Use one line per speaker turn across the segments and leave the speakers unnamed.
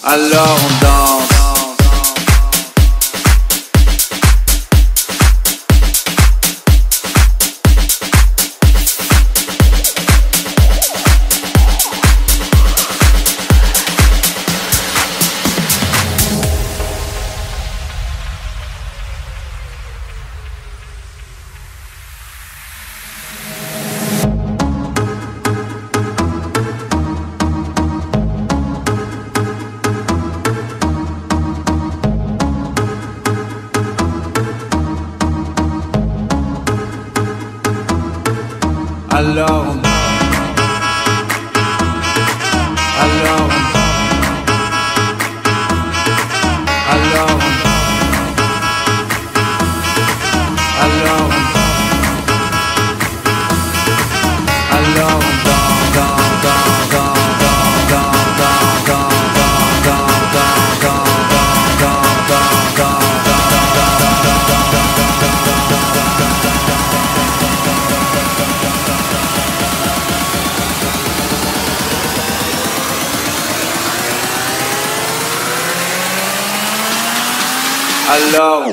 alors on danse. Alors on alors on alors on alors on alors on alors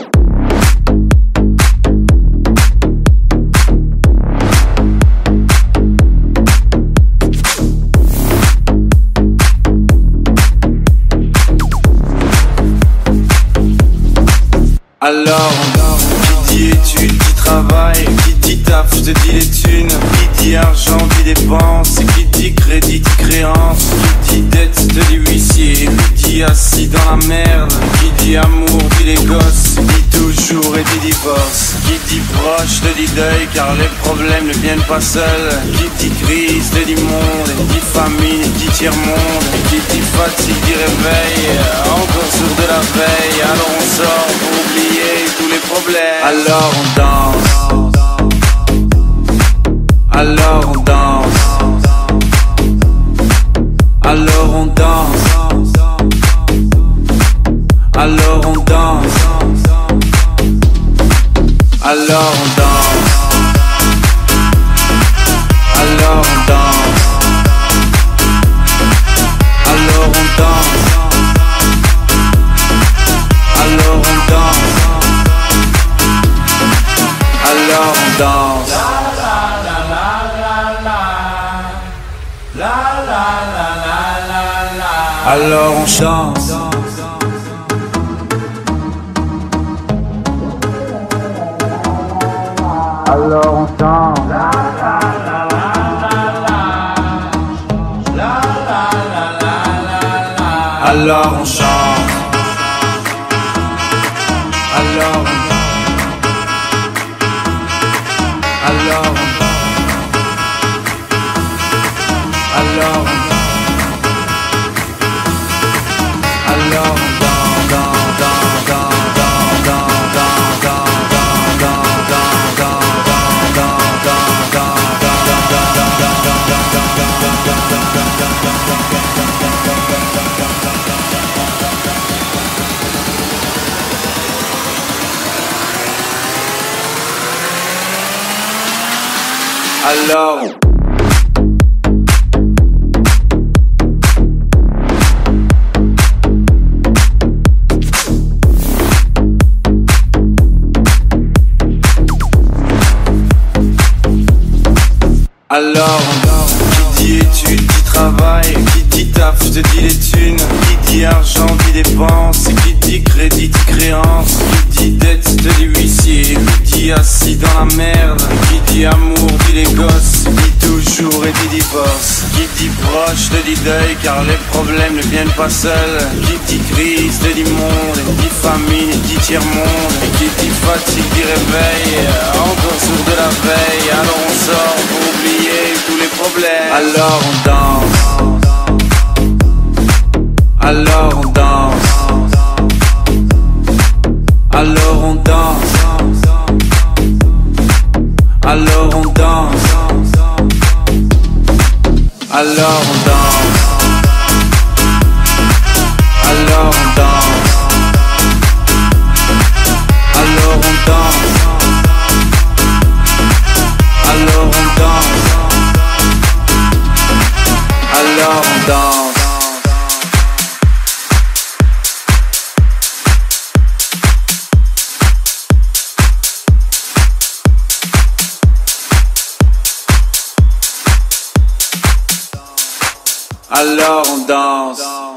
qui dit études, qui travaille, qui dit taf, je te dis les thunes, qui dit argent, dit dépense, qui dit crédit, dit créance, qui dit dette, te dit huissier, qui dit assis dans la merde, qui dit amour, dit les gosses, dit toujours et dit divorce, qui dit proche, te dit deuil, car les problèmes ne viennent pas seuls, qui dit crise, te dit monde, qui dit famine, dit tiers-monde, qui dit fatigue, dit réveil, encore sourd de la veille, alors on sort pour oublier tous les problèmes. Alors on danse, alors on danse, alors on danse, alors on danse, alors on danse, alors on danse, alors on danse, alors on danse, alors on danse. Alors on chante. Alors on chante. Alors on chante. Alors qui dit études, qui travaille, qui dit taf, je te dis les thunes, qui dit argent, dit dépense, qui dit crédit, dit créance, qui dit dette, te dit huissier, qui dit assis dans la merde, qui dit amour, dit les gosses, dit toujours et dit divorce, qui dit proche, te dit deuil, car les problèmes ne viennent pas seuls, qui dit crise, te dit monde, qui dit famine, dit tiers-monde, qui dit fatigue, dit réveil, encore sourd de la veille, alors on sort pour oublier tous les problèmes. Alors on danse, alors on danse, alors on danse, alors on danse, alors on danse, alors on danse, alors on danse, alors on danse, alors on danse. alors on danse.